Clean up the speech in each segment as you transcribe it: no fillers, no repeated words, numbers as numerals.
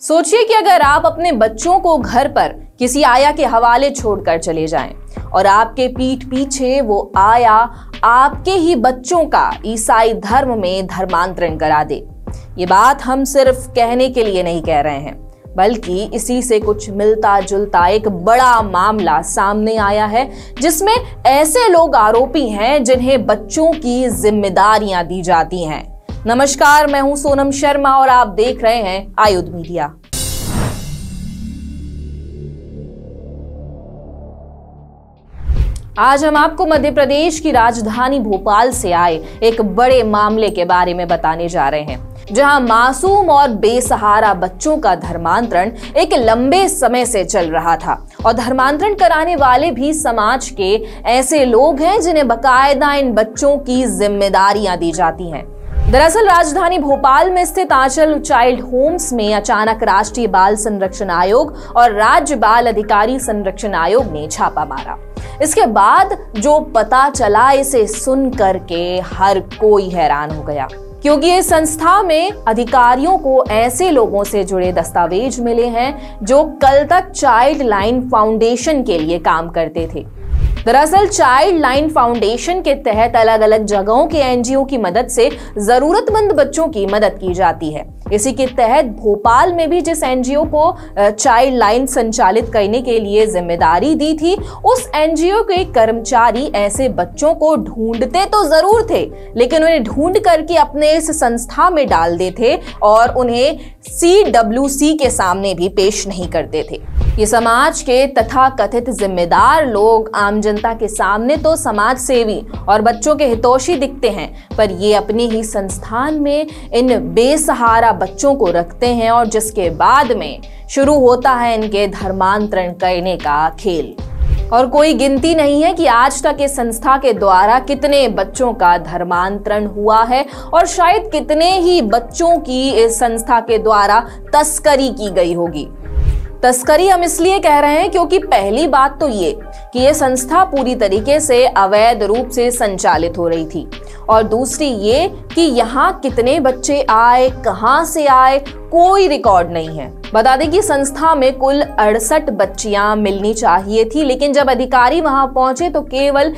सोचिए कि अगर आप अपने बच्चों को घर पर किसी आया के हवाले छोड़कर चले जाएं और आपके पीठ पीछे वो आया आपके ही बच्चों का ईसाई धर्म में धर्मांतरण करा दे। ये बात हम सिर्फ कहने के लिए नहीं कह रहे हैं, बल्कि इसी से कुछ मिलता जुलता एक बड़ा मामला सामने आया है, जिसमें ऐसे लोग आरोपी हैं जिन्हें बच्चों की जिम्मेदारियां दी जाती हैं। नमस्कार, मैं हूं सोनम शर्मा और आप देख रहे हैं आयुध मीडिया। आज हम आपको मध्य प्रदेश की राजधानी भोपाल से आए एक बड़े मामले के बारे में बताने जा रहे हैं, जहां मासूम और बेसहारा बच्चों का धर्मांतरण एक लंबे समय से चल रहा था और धर्मांतरण कराने वाले भी समाज के ऐसे लोग हैं जिन्हें बकायदा इन बच्चों की जिम्मेदारियां दी जाती हैं। दरअसल राजधानी भोपाल में स्थित आंचल चाइल्ड होम्स में अचानक राष्ट्रीय बाल संरक्षण आयोग और राज्य बाल अधिकारी संरक्षण आयोग ने छापा मारा। इसके बाद जो पता चला, इसे सुन करके हर कोई हैरान हो गया, क्योंकि इस संस्था में अधिकारियों को ऐसे लोगों से जुड़े दस्तावेज मिले हैं जो कल तक चाइल्ड लाइन फाउंडेशन के लिए काम करते थे। दरअसल चाइल्ड लाइन फाउंडेशन के तहत अलग अलग जगहों के एनजीओ की मदद से जरूरतमंद बच्चों की मदद की जाती है। इसी के तहत भोपाल में भी जिस एनजीओ को चाइल्ड लाइन संचालित करने के लिए जिम्मेदारी दी थी, उस एनजीओ के कर्मचारी ऐसे बच्चों को ढूंढते तो जरूर थे, लेकिन उन्हें ढूंढ करके अपने इस संस्था में डाल देते और उन्हें CWC के सामने भी पेश नहीं करते थे। ये समाज के तथाकथित जिम्मेदार लोग आम जनता के सामने तो समाज सेवी और बच्चों के हितैषी दिखते हैं, पर ये अपने ही संस्थान में इन बेसहारा बच्चों को रखते हैं और जिसके बाद में शुरू होता है इनके धर्मांतरण करने का खेल। और कोई गिनती नहीं है कि आज तक इस संस्था के द्वारा कितने बच्चों का धर्मांतरण हुआ है और शायद कितने ही बच्चों की इस संस्था के द्वारा तस्करी की गई होगी। तस्करी हम इसलिए कह रहे हैं क्योंकि पहली बात तो ये कि ये संस्था पूरी तरीके से अवैध रूप से संचालित हो रही थी, और दूसरी ये कि यहाँ कितने बच्चे आए, कहां से आए, कोई रिकॉर्ड नहीं है। बता दें कि संस्था में कुल 68 बच्चियां मिलनी चाहिए थी, लेकिन जब अधिकारी वहां पहुंचे तो केवल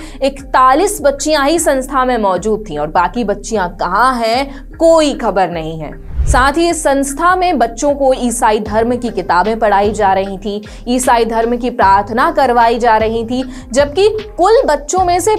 41 बच्चियां ही संस्था में मौजूद थीं और बाकी बच्चियां कहां हैं कोई खबर नहीं है। साथ ही इस संस्था में बच्चों को ईसाई धर्म की किताबें पढ़ाई जा रही थी, ईसाई धर्म की प्रार्थना करवाई जा रही थी, जबकि कुल बच्चों में से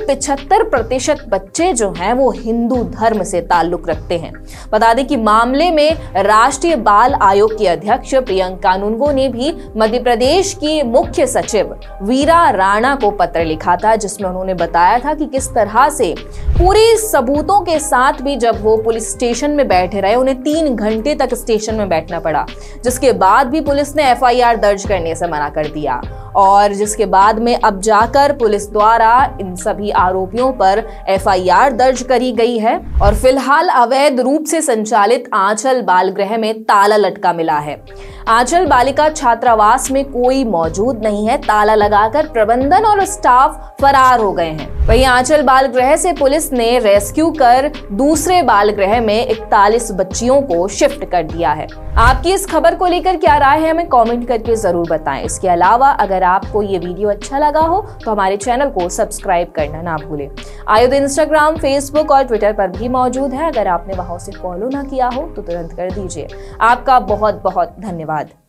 75% बच्चे जो हैं वो हिंदू धर्म से ताल्लुक रखते हैं। बता दें कि मामले में राष्ट्रीय बाल आयोग की अध्यक्ष प्रियंका नुनगो ने भी मध्य प्रदेश की मुख्य सचिव वीरा राणा को पत्र लिखा था, जिसमें उन्होंने बताया था कि किस तरह से पूरे सबूतों के साथ भी जब वो पुलिस स्टेशन में बैठे रहे, उन्हें 3 घंटे तक स्टेशन में बैठना पड़ा, जिसके बाद भी पुलिस ने FIR दर्ज करने से मना कर दिया, और जिसके बाद में अब जाकर पुलिस द्वारा इन सभी आरोपियों पर FIR दर्ज करी गई है। और फिलहाल अवैध रूप से संचालित आंचल बाल गृह में ताला लटका मिला है। आंचल बालिका छात्रावास में कोई मौजूद नहीं है, ताला लगाकर प्रबंधन और स्टाफ फरार हो गए हैं। वहीं आंचल बाल गृह से पुलिस ने रेस्क्यू कर दूसरे बाल गृह में 41 बच्चियों को शिफ्ट कर दिया है। आपकी इस खबर को लेकर क्या राय है, हमें कमेंट करके जरूर बताएं। इसके अलावा अगर आपको ये वीडियो अच्छा लगा हो तो हमारे चैनल को सब्सक्राइब करना ना भूलें। आयुध इंस्टाग्राम, फेसबुक और ट्विटर पर भी मौजूद है। अगर आपने वहां से फॉलो ना किया हो तो तुरंत कर दीजिए। आपका बहुत बहुत धन्यवाद।